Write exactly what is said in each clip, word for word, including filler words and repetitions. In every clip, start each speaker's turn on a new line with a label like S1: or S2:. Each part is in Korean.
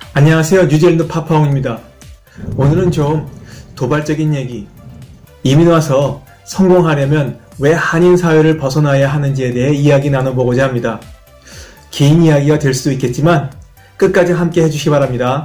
S1: 안녕하세요. 뉴질랜드 파파홍입니다. 오늘은 좀 도발적인 얘기, 이민 와서 성공하려면 왜 한인 사회를 벗어나야 하는지에 대해 이야기 나눠보고자 합니다. 긴 이야기가 될 수도 있겠지만 끝까지 함께 해주시기 바랍니다.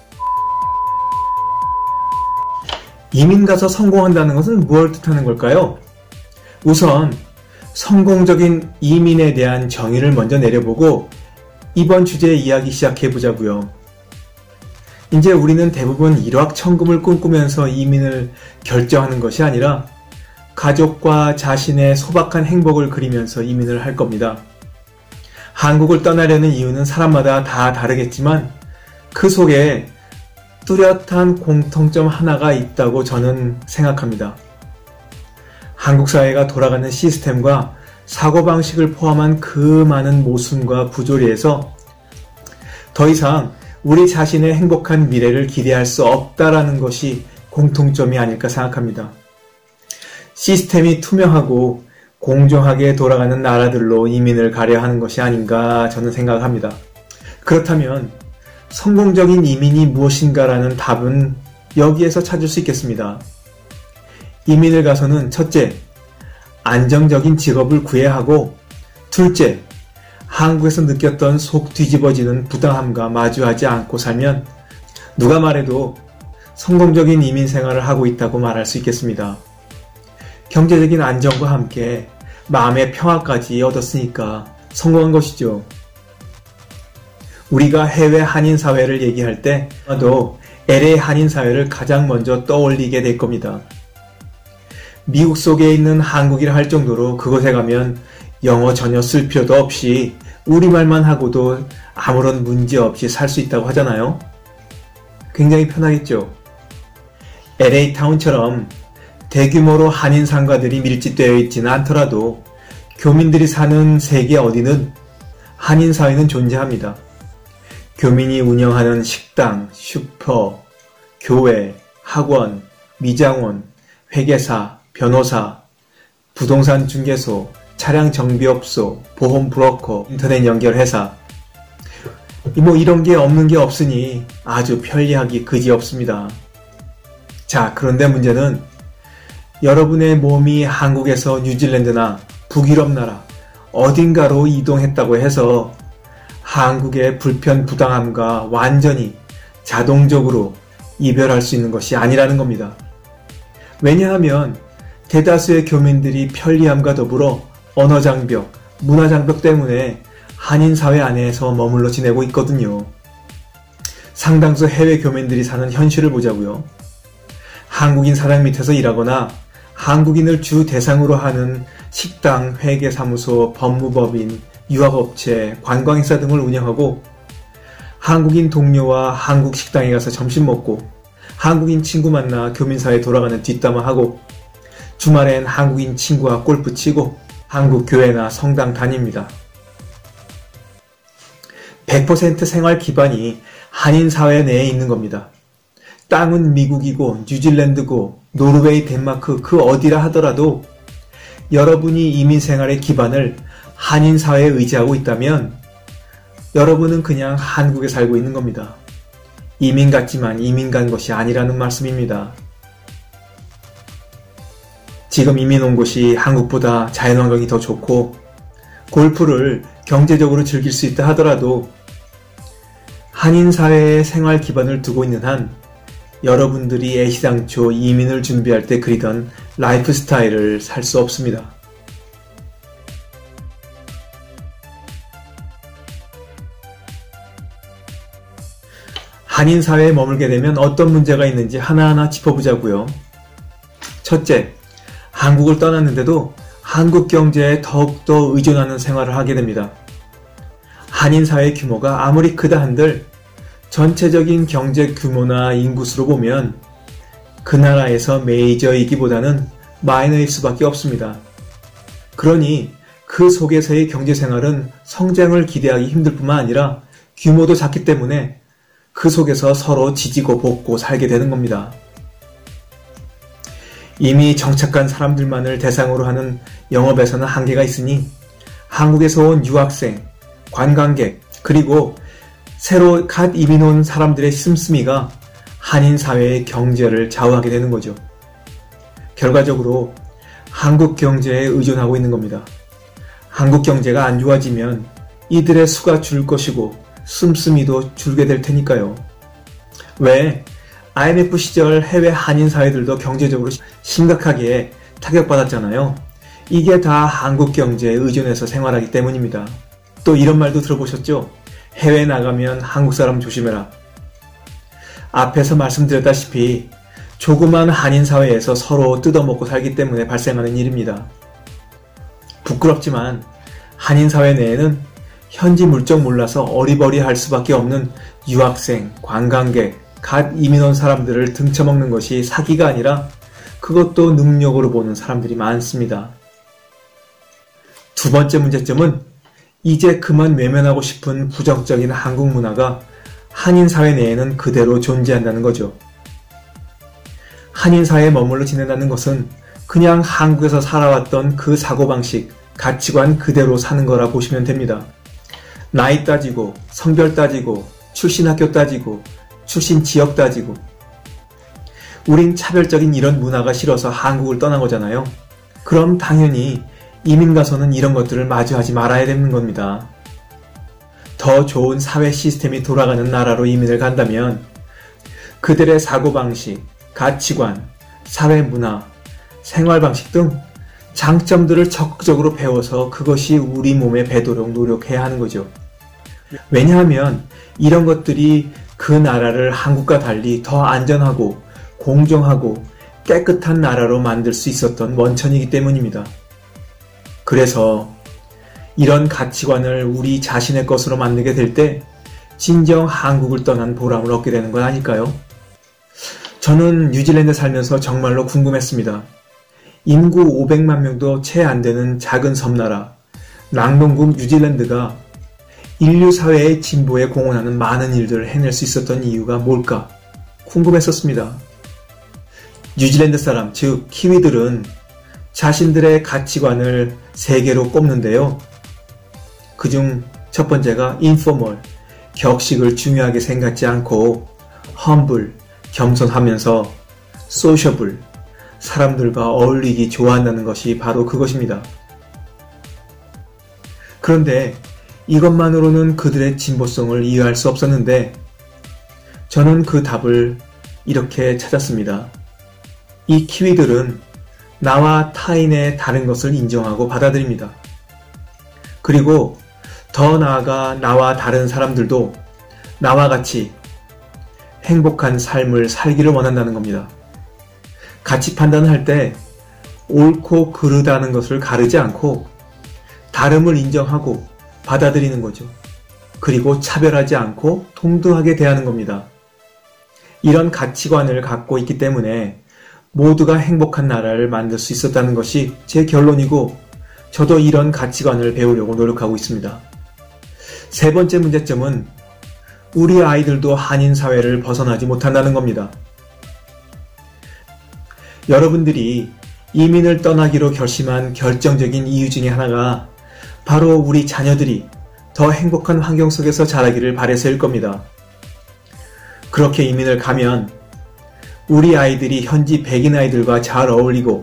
S1: 이민 가서 성공한다는 것은 무엇을 뜻하는 걸까요? 우선 성공적인 이민에 대한 정의를 먼저 내려보고 이번 주제 이야기 시작해 보자고요. 이제 우리는 대부분 일확천금을 꿈꾸면서 이민을 결정하는 것이 아니라 가족과 자신의 소박한 행복을 그리면서 이민을 할 겁니다. 한국을 떠나려는 이유는 사람마다 다 다르겠지만 그 속에 뚜렷한 공통점 하나가 있다고 저는 생각합니다. 한국 사회가 돌아가는 시스템과 사고방식을 포함한 그 많은 모순과 부조리에서 더 이상 우리 자신의 행복한 미래를 기대할 수 없다라는 것이 공통점이 아닐까 생각합니다. 시스템이 투명하고 공정하게 돌아가는 나라들로 이민을 가려 하는 것이 아닌가 저는 생각합니다. 그렇다면 성공적인 이민이 무엇인가라는 답은 여기에서 찾을 수 있겠습니다. 이민을 가서는 첫째, 안정적인 직업을 구해야 하고, 둘째, 한국에서 느꼈던 속 뒤집어지는 부당함과 마주하지 않고 살면 누가 말해도 성공적인 이민 생활을 하고 있다고 말할 수 있겠습니다. 경제적인 안정과 함께 마음의 평화까지 얻었으니까 성공한 것이죠. 우리가 해외 한인 사회를 얘기할 때 아마도 엘에이 한인 사회를 가장 먼저 떠올리게 될 겁니다. 미국 속에 있는 한국이라 할 정도로 그곳에 가면 영어 전혀 쓸 필요도 없이 우리말만 하고도 아무런 문제 없이 살 수 있다고 하잖아요. 굉장히 편하겠죠. 엘에이 타운처럼 대규모로 한인 상가들이 밀집되어 있지는 않더라도 교민들이 사는 세계 어디는 한인 사회는 존재합니다. 교민이 운영하는 식당, 슈퍼, 교회, 학원, 미장원, 회계사, 변호사, 부동산 중개소, 차량 정비업소, 보험 브로커, 인터넷 연결회사, 뭐 이런 게 없는 게 없으니 아주 편리하기 그지없습니다. 자, 그런데 문제는 여러분의 몸이 한국에서 뉴질랜드나 북유럽 나라 어딘가로 이동했다고 해서 한국의 불편 부당함과 완전히 자동적으로 이별할 수 있는 것이 아니라는 겁니다. 왜냐하면 대다수의 교민들이 편리함과 더불어 언어장벽, 문화장벽 때문에 한인사회 안에서 머물러 지내고 있거든요. 상당수 해외 교민들이 사는 현실을 보자고요. 한국인 사장 밑에서 일하거나 한국인을 주 대상으로 하는 식당, 회계사무소, 법무법인, 유학업체, 관광회사 등을 운영하고 한국인 동료와 한국 식당에 가서 점심 먹고 한국인 친구 만나 교민사회 돌아가는 뒷담화하고 주말엔 한국인 친구와 골프 치고 한국 교회나 성당 다닙니다. 백 퍼센트 생활 기반이 한인 사회 내에 있는 겁니다. 땅은 미국이고 뉴질랜드고 노르웨이, 덴마크 그 어디라 하더라도 여러분이 이민 생활의 기반을 한인 사회에 의지하고 있다면 여러분은 그냥 한국에 살고 있는 겁니다. 이민 같지만 이민 간 것이 아니라는 말씀입니다. 지금 이민 온 곳이 한국보다 자연환경이 더 좋고 골프를 경제적으로 즐길 수 있다 하더라도 한인 사회의 생활 기반을 두고 있는 한 여러분들이 애시당초 이민을 준비할 때 그리던 라이프 스타일을 살 수 없습니다. 한인 사회에 머물게 되면 어떤 문제가 있는지 하나하나 짚어보자고요. 첫째, 한국을 떠났는데도 한국 경제에 더욱더 의존하는 생활을 하게 됩니다. 한인 사회 규모가 아무리 크다 한들 전체적인 경제 규모나 인구수로 보면 그 나라에서 메이저이기보다는 마이너일 수밖에 없습니다. 그러니 그 속에서의 경제생활은 성장을 기대하기 힘들 뿐만 아니라 규모도 작기 때문에 그 속에서 서로 지지고 볶고 살게 되는 겁니다. 이미 정착한 사람들만을 대상으로 하는 영업에서는 한계가 있으니 한국에서 온 유학생, 관광객, 그리고 새로 갓 이민 온 사람들의 씀씀이가 한인 사회의 경제를 좌우하게 되는 거죠. 결과적으로 한국 경제에 의존하고 있는 겁니다. 한국 경제가 안 좋아지면 이들의 수가 줄 것이고 씀씀이도 줄게 될 테니까요. 왜 아이엠에프 시절 해외 한인 사회들도 경제적으로 심각하게 타격받았잖아요. 이게 다 한국 경제에 의존해서 생활하기 때문입니다. 또 이런 말도 들어보셨죠? 해외 나가면 한국 사람 조심해라. 앞에서 말씀드렸다시피 조그만 한인 사회에서 서로 뜯어먹고 살기 때문에 발생하는 일입니다. 부끄럽지만 한인 사회 내에는 현지 물정 몰라서 어리버리할 수밖에 없는 유학생, 관광객, 갓 이민 온 사람들을 등쳐먹는 것이 사기가 아니라 그것도 능력으로 보는 사람들이 많습니다. 두 번째 문제점은 이제 그만 외면하고 싶은 부정적인 한국 문화가 한인 사회 내에는 그대로 존재한다는 거죠. 한인 사회에 머물러 지낸다는 것은 그냥 한국에서 살아왔던 그 사고방식, 가치관 그대로 사는 거라 보시면 됩니다. 나이 따지고, 성별 따지고, 출신 학교 따지고, 출신 지역 따지고. 우린 차별적인 이런 문화가 싫어서 한국을 떠난 거잖아요. 그럼 당연히 이민 가서는 이런 것들을 마주하지 말아야 되는 겁니다. 더 좋은 사회 시스템이 돌아가는 나라로 이민을 간다면 그들의 사고방식, 가치관, 사회 문화, 생활 방식 등 장점들을 적극적으로 배워서 그것이 우리 몸에 배도록 노력해야 하는 거죠. 왜냐하면 이런 것들이 그 나라를 한국과 달리 더 안전하고 공정하고 깨끗한 나라로 만들 수 있었던 원천이기 때문입니다. 그래서 이런 가치관을 우리 자신의 것으로 만들게 될 때 진정 한국을 떠난 보람을 얻게 되는 건 아닐까요? 저는 뉴질랜드 살면서 정말로 궁금했습니다. 인구 오백만 명도 채 안 되는 작은 섬나라 락농국 뉴질랜드가 인류 사회의 진보에 공헌하는 많은 일들을 해낼 수 있었던 이유가 뭘까 궁금했었습니다. 뉴질랜드 사람, 즉 키위들은 자신들의 가치관을 세 개로 꼽는데요. 그중 첫 번째가 인포멀, 격식을 중요하게 생각지 않고 험블, 겸손하면서 소셔블, 사람들과 어울리기 좋아한다는 것이 바로 그것입니다. 그런데 이것만으로는 그들의 진보성을 이해할 수 없었는데 저는 그 답을 이렇게 찾았습니다. 이 키위들은 나와 타인의 다른 것을 인정하고 받아들입니다. 그리고 더 나아가 나와 다른 사람들도 나와 같이 행복한 삶을 살기를 원한다는 겁니다. 가치 판단을 할 때 옳고 그르다는 것을 가르지 않고 다름을 인정하고 받아들이는 거죠. 그리고 차별하지 않고 동등하게 대하는 겁니다. 이런 가치관을 갖고 있기 때문에 모두가 행복한 나라를 만들 수 있었다는 것이 제 결론이고 저도 이런 가치관을 배우려고 노력하고 있습니다. 세 번째 문제점은 우리 아이들도 한인 사회를 벗어나지 못한다는 겁니다. 여러분들이 이민을 떠나기로 결심한 결정적인 이유 중에 하나가 바로 우리 자녀들이 더 행복한 환경 속에서 자라기를 바라서일 겁니다. 그렇게 이민을 가면 우리 아이들이 현지 백인 아이들과 잘 어울리고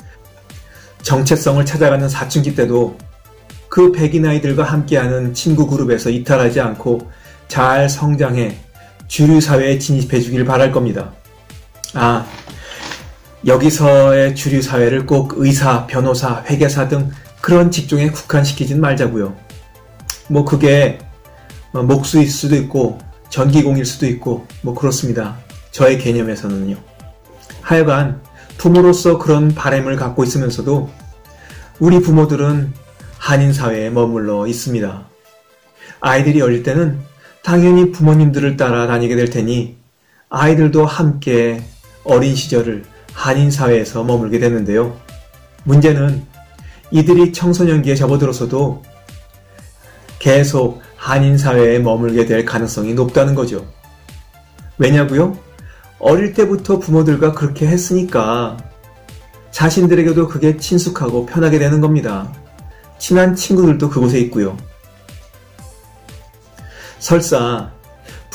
S1: 정체성을 찾아가는 사춘기 때도 그 백인 아이들과 함께하는 친구 그룹에서 이탈하지 않고 잘 성장해 주류 사회에 진입해 주길 바랄 겁니다. 아, 여기서의 주류 사회를 꼭 의사, 변호사, 회계사 등 그런 직종에 국한시키진 말자고요. 뭐 그게 목수일 수도 있고 전기공일 수도 있고 뭐 그렇습니다. 저의 개념에서는요. 하여간 부모로서 그런 바람을 갖고 있으면서도 우리 부모들은 한인 사회에 머물러 있습니다. 아이들이 어릴 때는 당연히 부모님들을 따라 다니게 될 테니 아이들도 함께 어린 시절을 한인 사회에서 머물게 되는데요. 문제는 이들이 청소년기에 접어들어서도 계속 한인 사회에 머물게 될 가능성이 높다는 거죠. 왜냐고요? 어릴 때부터 부모들과 그렇게 했으니까 자신들에게도 그게 친숙하고 편하게 되는 겁니다. 친한 친구들도 그곳에 있고요. 설사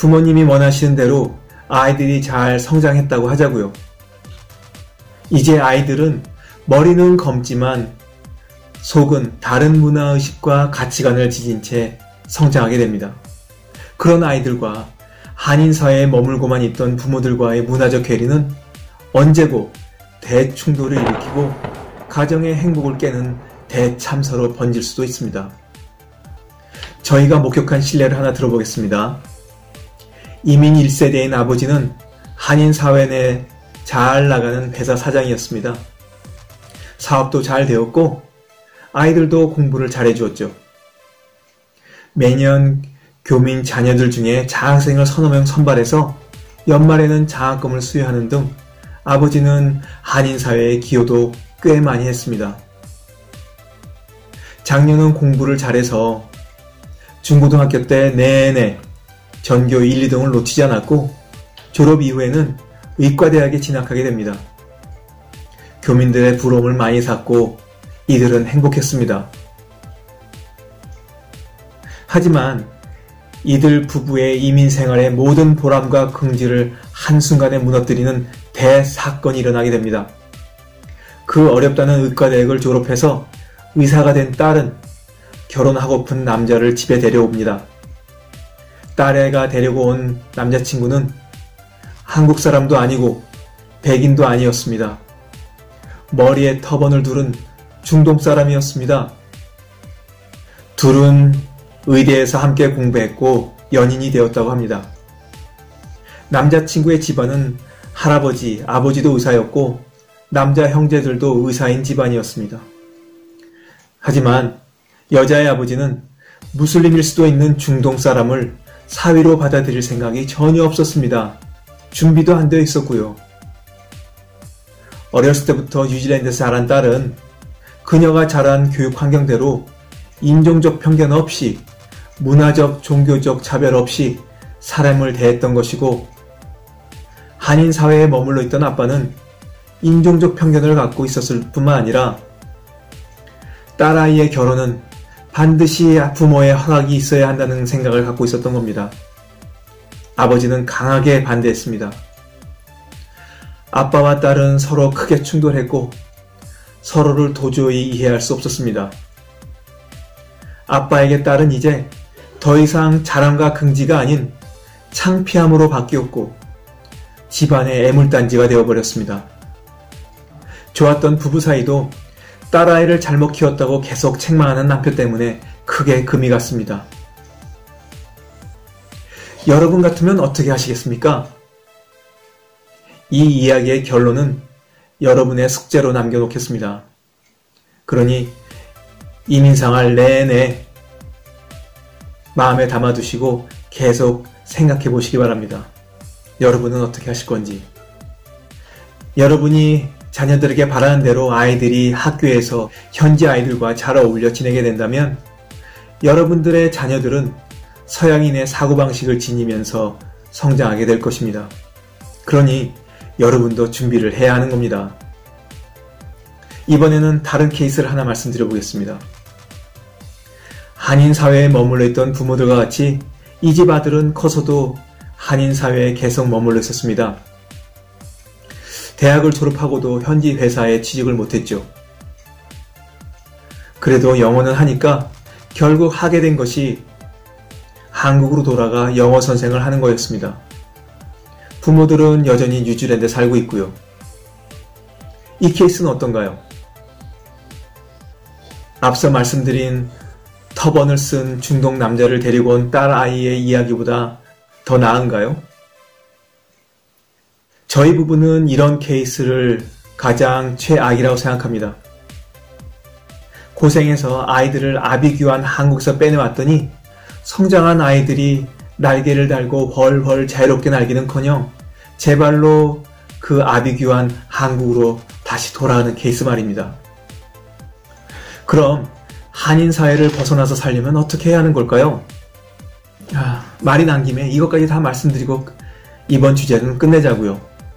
S1: 부모님이 원하시는 대로 아이들이 잘 성장했다고 하자고요. 이제 아이들은 머리는 검지만 속은 다른 문화의식과 가치관을 지닌 채 성장하게 됩니다. 그런 아이들과 한인사회에 머물고만 있던 부모들과의 문화적 괴리는 언제고 대충돌을 일으키고 가정의 행복을 깨는 대참사로 번질 수도 있습니다. 저희가 목격한 실례를 하나 들어보겠습니다. 이민 일 세대인 아버지는 한인사회 내 잘 나가는 회사 사장이었습니다. 사업도 잘 되었고 아이들도 공부를 잘해 주었죠. 매년 교민 자녀들 중에 장학생을 서너 명 선발해서 연말에는 장학금을 수여하는 등 아버지는 한인사회에 기여도 꽤 많이 했습니다. 장녀는 공부를 잘해서 중고등학교 때 내내 전교 일, 이 등을 놓치지 않았고 졸업 이후에는 의과대학에 진학하게 됩니다. 교민들의 부러움을 많이 샀고 이들은 행복했습니다. 하지만 이들 부부의 이민 생활의 모든 보람과 긍지를 한순간에 무너뜨리는 대사건이 일어나게 됩니다. 그 어렵다는 의과대학을 졸업해서 의사가 된 딸은 결혼하고픈 남자를 집에 데려옵니다. 딸애가 데리고 온 남자친구는 한국 사람도 아니고 백인도 아니었습니다. 머리에 터번을 두른 중동 사람이었습니다. 둘은 의대에서 함께 공부했고 연인이 되었다고 합니다. 남자친구의 집안은 할아버지, 아버지도 의사였고 남자 형제들도 의사인 집안이었습니다. 하지만 여자의 아버지는 무슬림일 수도 있는 중동 사람을 사위로 받아들일 생각이 전혀 없었습니다. 준비도 안 되어 있었고요. 어렸을 때부터 뉴질랜드에서 자란 딸은 그녀가 자란 교육 환경대로 인종적 편견 없이 문화적, 종교적 차별 없이 사람을 대했던 것이고 한인 사회에 머물러 있던 아빠는 인종적 편견을 갖고 있었을 뿐만 아니라 딸아이의 결혼은 반드시 부모의 허락이 있어야 한다는 생각을 갖고 있었던 겁니다. 아버지는 강하게 반대했습니다. 아빠와 딸은 서로 크게 충돌했고 서로를 도저히 이해할 수 없었습니다. 아빠에게 딸은 이제 더 이상 자랑과 긍지가 아닌 창피함으로 바뀌었고 집안의 애물단지가 되어버렸습니다. 좋았던 부부 사이도 딸아이를 잘못 키웠다고 계속 책망하는 남편 때문에 크게 금이 갔습니다. 여러분 같으면 어떻게 하시겠습니까? 이 이야기의 결론은 여러분의 숙제로 남겨놓겠습니다. 그러니 이민생활 내내 마음에 담아두시고 계속 생각해 보시기 바랍니다. 여러분은 어떻게 하실 건지. 여러분이 자녀들에게 바라는 대로 아이들이 학교에서 현지 아이들과 잘 어울려 지내게 된다면 여러분들의 자녀들은 서양인의 사고방식을 지니면서 성장하게 될 것입니다. 그러니 여러분도 준비를 해야 하는 겁니다. 이번에는 다른 케이스를 하나 말씀드려 보겠습니다. 한인사회에 머물러 있던 부모들과 같이 이 집 아들은 커서도 한인사회에 계속 머물러 있었습니다. 대학을 졸업하고도 현지 회사에 취직을 못했죠. 그래도 영어는 하니까 결국 하게 된 것이 한국으로 돌아가 영어 선생을 하는 거였습니다. 부모들은 여전히 뉴질랜드에 살고 있고요. 이 케이스는 어떤가요? 앞서 말씀드린 터번을 쓴 중동 남자를 데리고 온 딸 아이의 이야기보다 더 나은가요? 저희 부부는 이런 케이스를 가장 최악이라고 생각합니다. 고생해서 아이들을 아비규환 한국에서 빼내왔더니 성장한 아이들이 날개를 달고 훨훨 자유롭게 날기는커녕 제 발로 그 아비규환 한국으로 다시 돌아가는 케이스 말입니다. 그럼 한인사회를 벗어나서 살려면 어떻게 해야 하는 걸까요? 아, 말이 난 김에 이것까지 다 말씀드리고 이번 주제는 끝내자고요.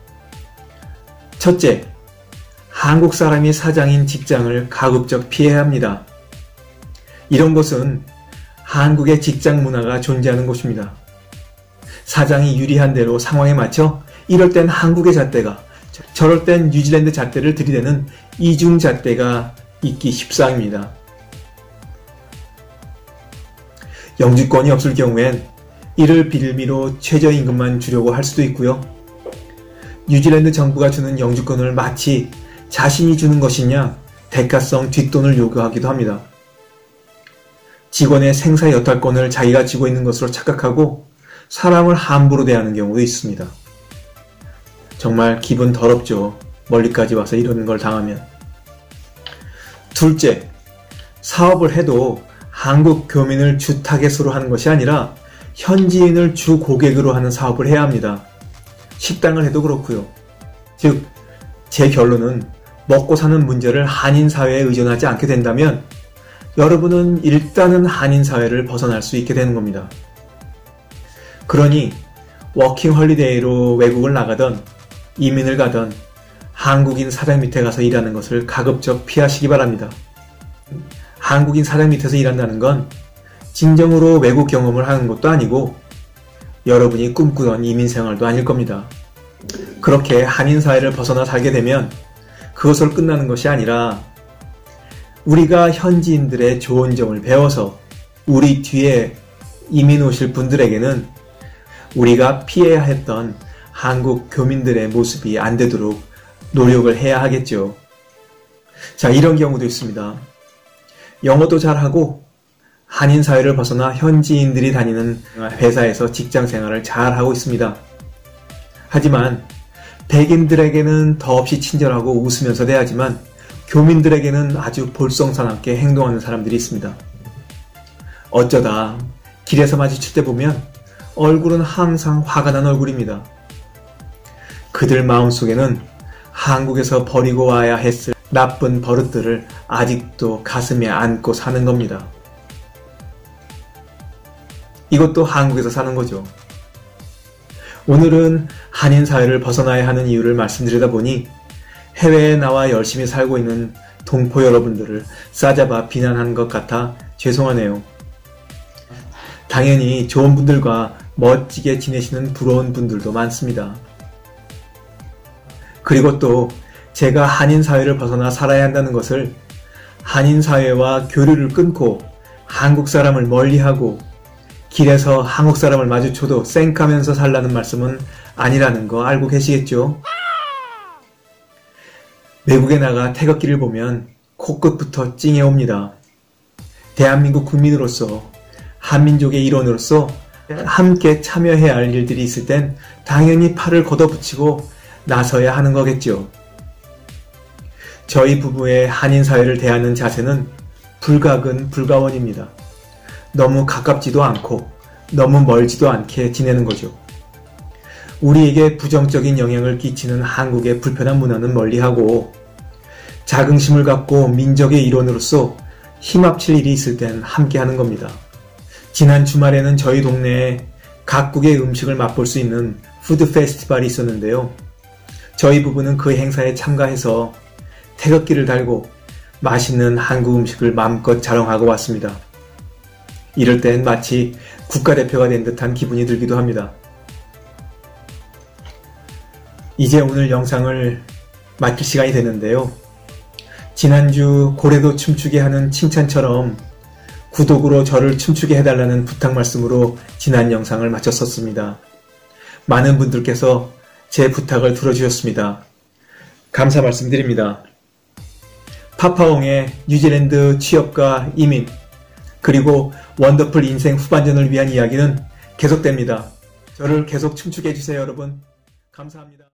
S1: 첫째, 한국 사람이 사장인 직장을 가급적 피해야 합니다. 이런 것은 한국의 직장 문화가 존재하는 곳입니다. 사장이 유리한 대로 상황에 맞춰 이럴 땐 한국의 잣대가, 저럴 땐 뉴질랜드 잣대를 들이대는 이중 잣대가 있기 십상입니다. 영주권이 없을 경우엔 이를 빌미로 최저임금만 주려고 할 수도 있고요. 뉴질랜드 정부가 주는 영주권을 마치 자신이 주는 것이냐 대가성 뒷돈을 요구하기도 합니다. 직원의 생사 여탈권을 자기가 쥐고 있는 것으로 착각하고 사람을 함부로 대하는 경우도 있습니다. 정말 기분 더럽죠. 멀리까지 와서 이런 걸 당하면. 둘째, 사업을 해도 한국 교민을 주 타겟으로 하는 것이 아니라 현지인을 주 고객으로 하는 사업을 해야 합니다. 식당을 해도 그렇고요. 즉, 제 결론은 먹고 사는 문제를 한인 사회에 의존하지 않게 된다면 여러분은 일단은 한인 사회를 벗어날 수 있게 되는 겁니다. 그러니 워킹 헐리데이로 외국을 나가던 이민을 가던 한국인 사장 밑에 가서 일하는 것을 가급적 피하시기 바랍니다. 한국인 사장 밑에서 일한다는 건 진정으로 외국 경험을 하는 것도 아니고 여러분이 꿈꾸던 이민 생활도 아닐 겁니다. 그렇게 한인 사회를 벗어나 살게 되면 그것으로 끝나는 것이 아니라 우리가 현지인들의 좋은 점을 배워서 우리 뒤에 이민 오실 분들에게는 우리가 피해야 했던 한국 교민들의 모습이 안 되도록 노력을 해야 하겠죠. 자, 이런 경우도 있습니다. 영어도 잘하고 한인 사회를 벗어나 현지인들이 다니는 회사에서 직장 생활을 잘하고 있습니다. 하지만 백인들에게는 더없이 친절하고 웃으면서 대하지만 교민들에게는 아주 볼썽사납게 행동하는 사람들이 있습니다. 어쩌다 길에서 마주칠 때 보면 얼굴은 항상 화가 난 얼굴입니다. 그들 마음속에는 한국에서 버리고 와야 했을 나쁜 버릇들을 아직도 가슴에 안고 사는 겁니다. 이것도 한국에서 사는 거죠. 오늘은 한인 사회를 벗어나야 하는 이유를 말씀드리다 보니 해외에 나와 열심히 살고 있는 동포 여러분들을 싸잡아 비난한 것 같아 죄송하네요. 당연히 좋은 분들과 멋지게 지내시는 부러운 분들도 많습니다. 그리고 또 제가 한인 사회를 벗어나 살아야 한다는 것을 한인 사회와 교류를 끊고 한국 사람을 멀리하고 길에서 한국 사람을 마주쳐도 쌩까면서 살라는 말씀은 아니라는 거 알고 계시겠죠? 외국에 나가 태극기를 보면 코끝부터 찡해 옵니다. 대한민국 국민으로서 한민족의 일원으로서 함께 참여해야 할 일들이 있을 땐 당연히 팔을 걷어붙이고 나서야 하는 거겠죠. 저희 부부의 한인 사회를 대하는 자세는 불가근 불가원입니다. 너무 가깝지도 않고 너무 멀지도 않게 지내는 거죠. 우리에게 부정적인 영향을 끼치는 한국의 불편한 문화는 멀리하고 자긍심을 갖고 민족의 일원으로서 힘합칠 일이 있을 땐 함께 하는 겁니다. 지난 주말에는 저희 동네에 각국의 음식을 맛볼 수 있는 푸드 페스티벌이 있었는데요. 저희 부부는 그 행사에 참가해서 태극기를 달고 맛있는 한국 음식을 마음껏 자랑하고 왔습니다. 이럴 땐 마치 국가대표가 된 듯한 기분이 들기도 합니다. 이제 오늘 영상을 마칠 시간이 됐는데요. 지난주 고래도 춤추게 하는 칭찬처럼 구독으로 저를 춤추게 해달라는 부탁 말씀으로 지난 영상을 마쳤었습니다. 많은 분들께서 제 부탁을 들어주셨습니다. 감사 말씀드립니다. 파파옹의 뉴질랜드 취업과 이민 그리고 원더풀 인생 후반전을 위한 이야기는 계속됩니다. 저를 계속 춤추게 해주세요, 여러분. 감사합니다.